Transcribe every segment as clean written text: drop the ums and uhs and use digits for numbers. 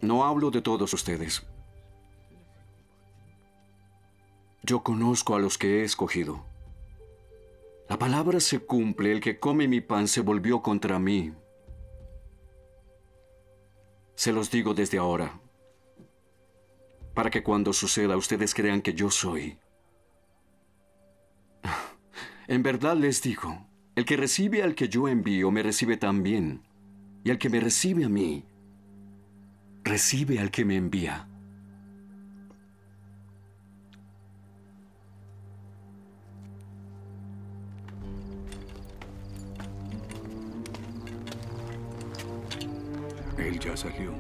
No hablo de todos ustedes. Yo conozco a los que he escogido. La palabra se cumple, el que come mi pan se volvió contra mí. Se los digo desde ahora, para que cuando suceda ustedes crean que yo soy. En verdad les digo, el que recibe al que yo envío me recibe también, y el que me recibe a mí, recibe al que me envía. Él ya salió.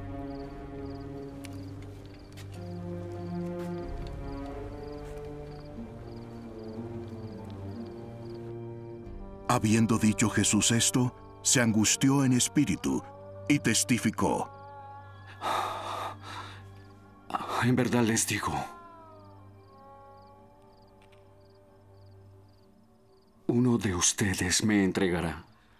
Habiendo dicho Jesús esto, se angustió en espíritu y testificó: En verdad les digo, uno de ustedes me entregará.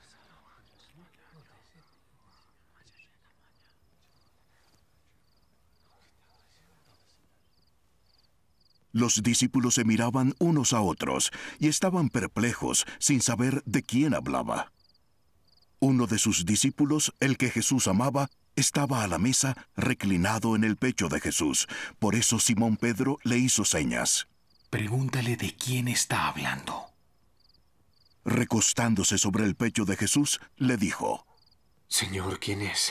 Los discípulos se miraban unos a otros y estaban perplejos sin saber de quién hablaba. Uno de sus discípulos, el que Jesús amaba, estaba a la mesa reclinado en el pecho de Jesús. Por eso Simón Pedro le hizo señas. Pregúntale de quién está hablando. Recostándose sobre el pecho de Jesús, le dijo: Señor, ¿quién es?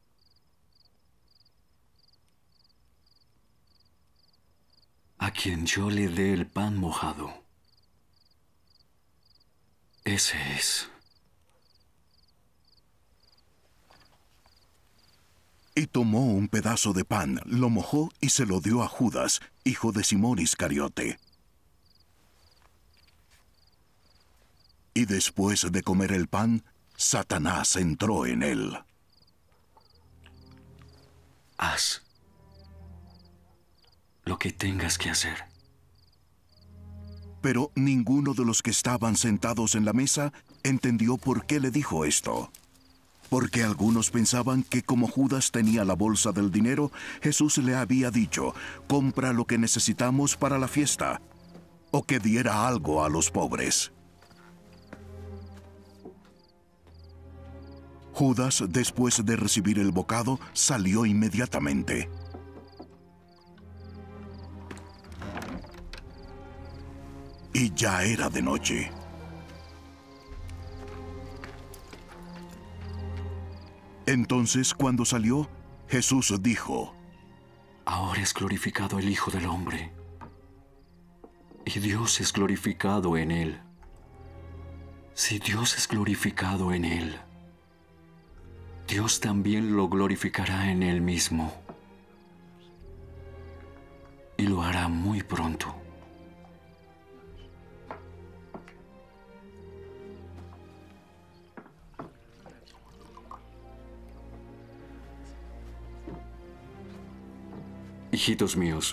A quien yo le dé el pan mojado. Ese es. Y tomó un pedazo de pan, lo mojó y se lo dio a Judas, hijo de Simón Iscariote. Y después de comer el pan, Satanás entró en él. Haz lo que tengas que hacer. Pero ninguno de los que estaban sentados en la mesa entendió por qué le dijo esto. Porque algunos pensaban que como Judas tenía la bolsa del dinero, Jesús le había dicho: compra lo que necesitamos para la fiesta, o que diera algo a los pobres. Judas, después de recibir el bocado, salió inmediatamente. Y ya era de noche. Entonces, cuando salió, Jesús dijo: Ahora es glorificado el Hijo del Hombre, y Dios es glorificado en él. Si Dios es glorificado en él, Dios también lo glorificará en él mismo, y lo hará muy pronto. Hijitos míos,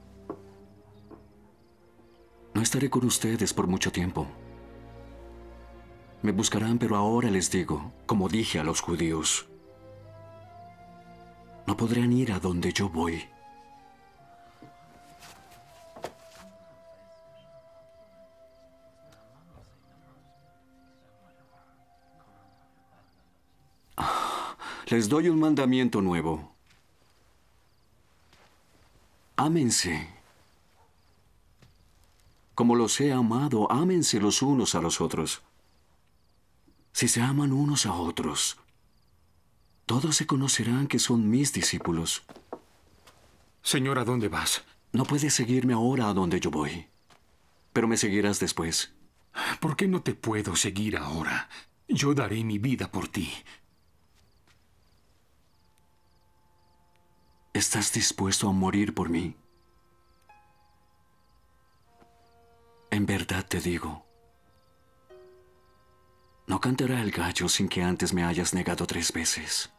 no estaré con ustedes por mucho tiempo. Me buscarán, pero ahora les digo, como dije a los judíos, no podrán ir a donde yo voy. Les doy un mandamiento nuevo. Ámense. Como los he amado, ámense los unos a los otros. Si se aman unos a otros, todos se conocerán que son mis discípulos. Señor, ¿a dónde vas? No puedes seguirme ahora a donde yo voy, pero me seguirás después. ¿Por qué no te puedo seguir ahora? Yo daré mi vida por ti. ¿Estás dispuesto a morir por mí? En verdad te digo, no cantará el gallo sin que antes me hayas negado 3 veces.